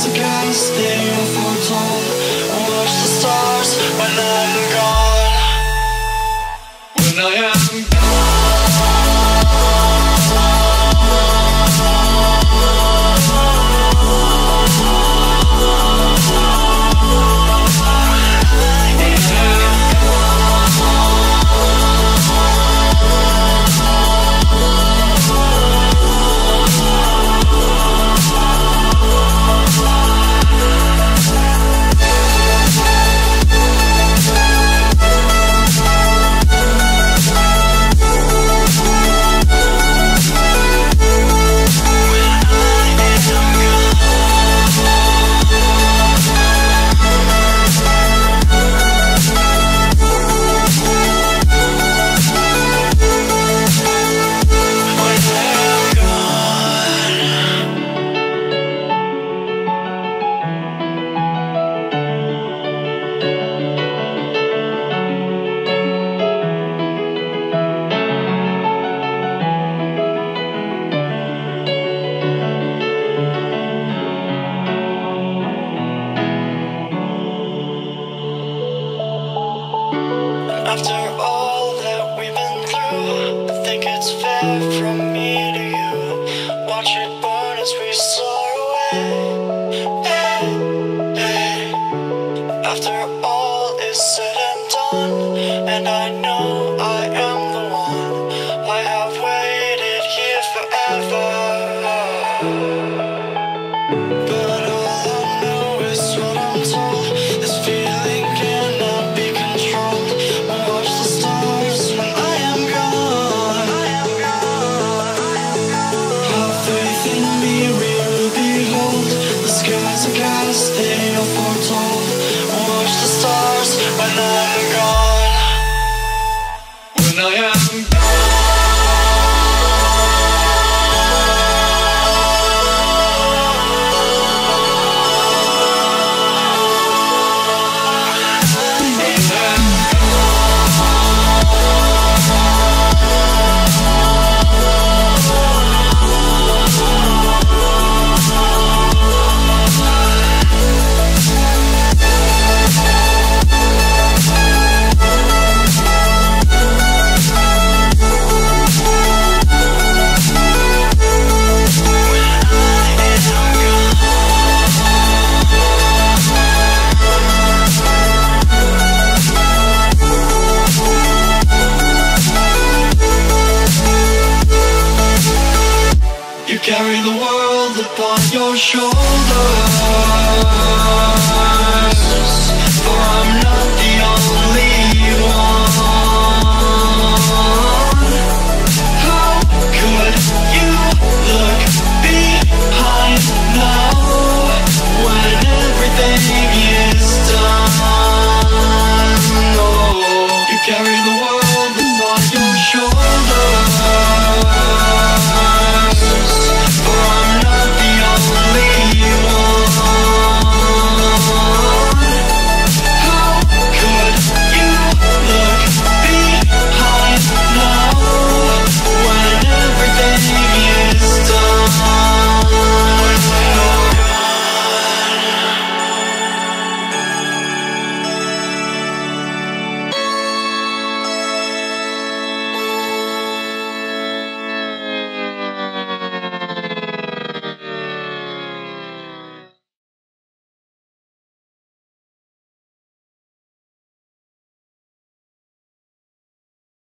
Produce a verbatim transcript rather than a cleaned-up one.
are gas, they are foretold. Watch the stars when I'm gone. When I am after all that we've been through, I think it's fair from me to you. Watch it burn as we soar away. Hey, hey. After all is said and done, and I know I am the one, I have waited here forever. But all I know is what I'm told. This feeling cannot be controlled. Watch the stars when I am gone. Have faith in me, we will behold. The skies are gas, they are foretold. Watch the stars when I'm gone.